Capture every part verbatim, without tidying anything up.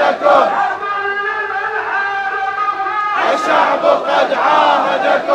عاهدكم، الشعب قد عاهدكم.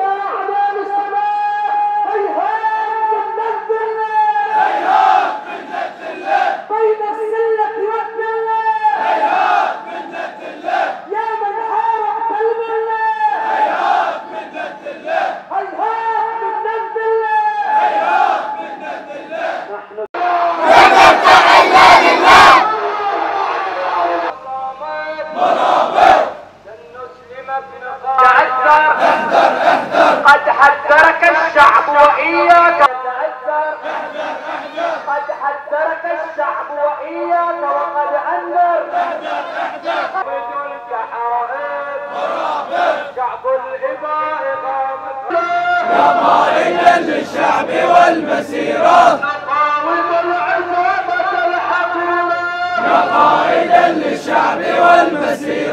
قد حذرك الشعب وإياك قد حذرك الشعب وإياك وقد أنذر بدونك حائط شعب الإباء قامت يا قائدا للشعب والمسيرة، نقاوم العصابة الحقيرة يا قائدا للشعب والمسيرة.